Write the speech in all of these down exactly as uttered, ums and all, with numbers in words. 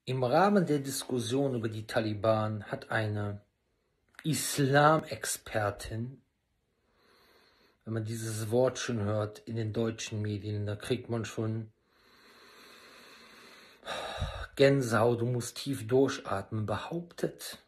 Im Rahmen der Diskussion über die Taliban hat eine Islamexpertin, wenn man dieses Wort schon hört in den deutschen Medien, da kriegt man schon Gänsehaut, du musst tief durchatmen, behauptet,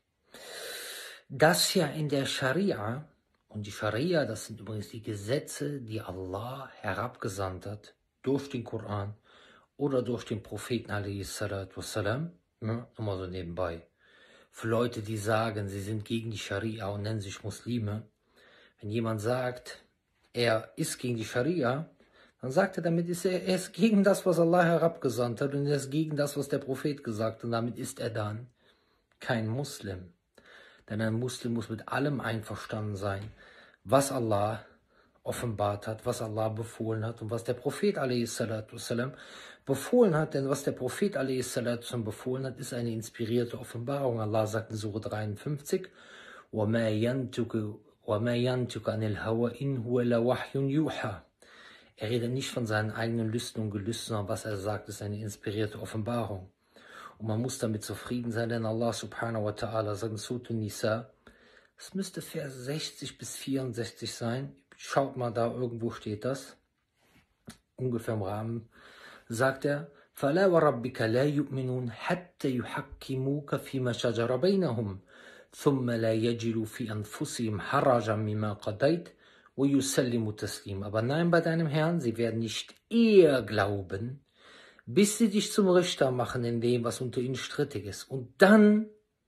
dass ja in der Scharia, und die Scharia, das sind übrigens die Gesetze, die Allah herabgesandt hat, durch den Koran oder durch den Propheten wassalam, ne, nur mal so nebenbei. Für Leute, die sagen, sie sind gegen die Scharia und nennen sich Muslime, wenn jemand sagt, er ist gegen die Scharia, dann sagt er, damit ist er, er ist gegen das, was Allah herabgesandt hat, und er ist gegen das, was der Prophet gesagt hat, und damit ist er dann kein Muslim. Denn ein Muslim muss mit allem einverstanden sein, was Allah offenbart hat, was Allah befohlen hat und was der Prophet wassalam, befohlen hat. Denn was der Prophet wassalam, befohlen hat, ist eine inspirierte Offenbarung. Allah sagt in Surah dreiundfünfzig, وَمَا يَنْتُكُ وَمَا يَنْتُكُ عَنِ الْهَوَى إِنْ هُوَ لَوَحْيٌ يُوحَى. Er redet nicht von seinen eigenen Lüsten und Gelüsten, sondern was er sagt, ist eine inspirierte Offenbarung. Und man muss damit zufrieden sein, denn Allah subhanahu wa ta'ala sagt in Surah Nisa, es müsste Vers sechzig bis vierundsechzig sein, schaut mal da, irgendwo steht das, ungefähr im Rahmen, sagt er, فَلَا وَرَبِّكَ لَا يُؤْمِنُونَ حَتَّى يُحَكِّمُوكَ فِيمَا شَجَرَ بَيْنَهُمْ ثُمَّ لَا يَجِدُوا فِي أَنفُسِهِمْ حَرَجًا مِمَّا قَضَيْتَ وَيُسَلِّمُوا تَسْلِيمًا. Aber nein, bei deinem Herrn, sie werden nicht eher glauben, bis sie dich zum Richter machen in dem, was unter ihnen strittig ist, und dann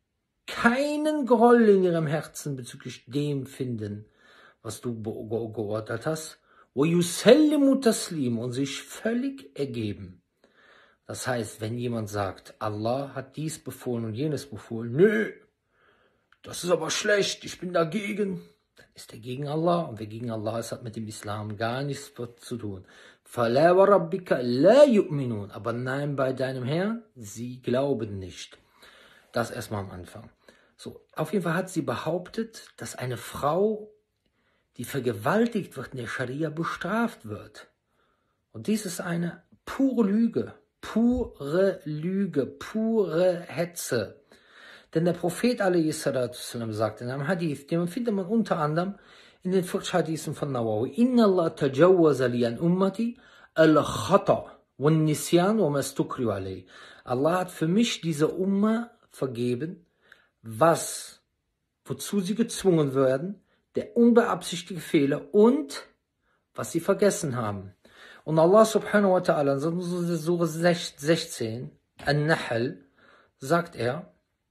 keinen Groll in ihrem Herzen bezüglich dem finden, was du ge geordnet hast, وَيُسَلِّمُوا تَسْلِيمًا, und sich völlig ergeben. Das heißt, wenn jemand sagt, Allah hat dies befohlen und jenes befohlen, nö, das ist aber schlecht, ich bin dagegen, dann ist er gegen Allah, und wer gegen Allah ist, hat mit dem Islam gar nichts zu tun. فَلَا وَرَبِّكَ لَا يُؤْمِنُونَ, aber nein, bei deinem Herrn, sie glauben nicht. Das erstmal am Anfang. So, auf jeden Fall hat sie behauptet, dass eine Frau, die vergewaltigt wird, in der Scharia bestraft wird. Und dies ist eine pure Lüge, pure Lüge, pure Hetze. Denn der Prophet wassalam, sagt in einem Hadith, den findet man unter anderem in den Hadithen von Nawawi, Inna Allah tajawwaza li an ummati al-khata wal nisyan wa mastukri alayh. Allah hat für mich diese Umma vergeben, was, wozu sie gezwungen werden, der unbeabsichtigte Fehler und was sie vergessen haben. Und Allah subhanahu wa ta'ala in Surah sechzehn, An-Nahl, sagt er,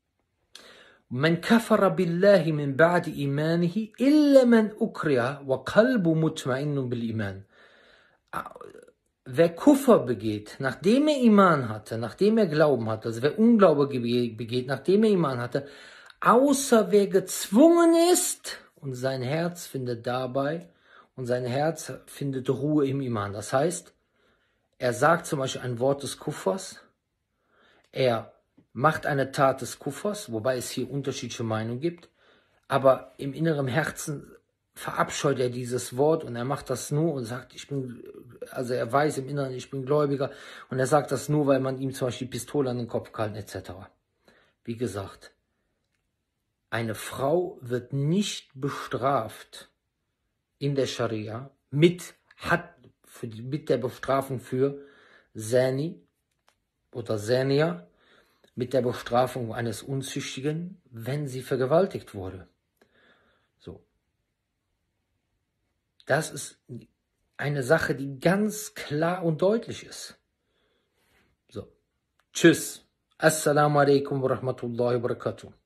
من كفر بالله من بعد إيمانه إلا من أكره وقلب مطمئن بالإيمان. Wer Kuffer begeht, nachdem er Iman hatte, nachdem er Glauben hatte, also wer Unglaube begeht, nachdem er Iman hatte, außer wer gezwungen ist, und sein Herz findet dabei, und sein Herz findet Ruhe im Iman. Das heißt, er sagt zum Beispiel ein Wort des Kuffers, er macht eine Tat des Kuffers, wobei es hier unterschiedliche Meinungen gibt, aber im inneren Herzen verabscheut er dieses Wort, und er macht das nur und sagt, ich bin, also er weiß im Inneren, ich bin Gläubiger, und er sagt das nur, weil man ihm zum Beispiel die Pistole an den Kopf gehalten et cetera. Wie gesagt, eine Frau wird nicht bestraft in der Scharia mit, hat, für die, mit der Bestrafung für Zani oder Zania, mit der Bestrafung eines Unzüchtigen, wenn sie vergewaltigt wurde. So. Das ist eine Sache, die ganz klar und deutlich ist. So. Tschüss. Assalamu alaikum wa rahmatullahi wa barakatuh.